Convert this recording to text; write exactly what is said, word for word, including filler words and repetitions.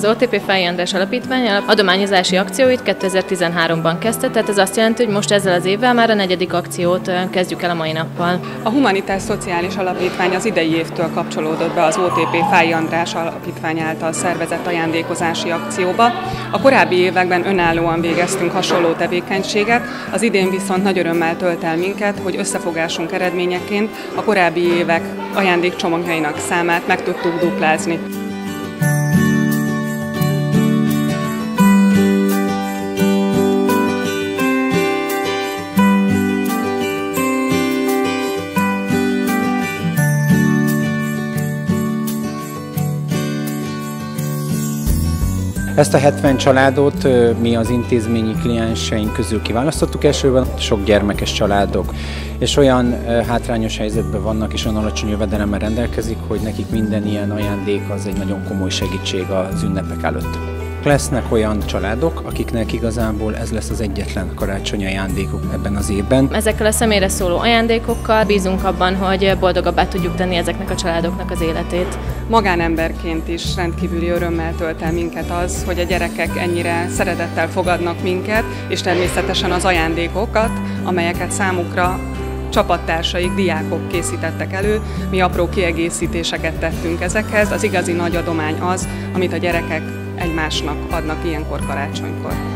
Az o té pé Fáy András Alapítvány adományozási akcióit kétezer-tizenháromban kezdte, tehát ez azt jelenti, hogy most ezzel az évvel már a negyedik akciót kezdjük el a mai nappal. A Humanitás Szociális Alapítvány az idei évtől kapcsolódott be az o té pé Fáy András Alapítvány által szervezett ajándékozási akcióba. A korábbi években önállóan végeztünk hasonló tevékenységet, az idén viszont nagy örömmel tölt el minket, hogy összefogásunk eredményeként a korábbi évek ajándékcsomagjainak számát meg tudtuk duplázni. Ezt a hetven családot mi az intézményi klienseink közül kiválasztottuk elsőben, sok gyermekes családok, és olyan hátrányos helyzetben vannak, és olyan alacsony jövedelemmel rendelkezik, hogy nekik minden ilyen ajándék az egy nagyon komoly segítség az ünnepek előtt. Lesznek olyan családok, akiknek igazából ez lesz az egyetlen karácsonyi ajándékuk ebben az évben. Ezekkel a személyre szóló ajándékokkal bízunk abban, hogy boldogabbá tudjuk tenni ezeknek a családoknak az életét. Magánemberként is rendkívüli örömmel tölt el minket az, hogy a gyerekek ennyire szeretettel fogadnak minket, és természetesen az ajándékokat, amelyeket számukra csapattársaik, diákok készítettek elő, mi apró kiegészítéseket tettünk ezekhez. Az igazi nagy adomány az, amit a gyerekek egymásnak adnak ilyenkor karácsonykor.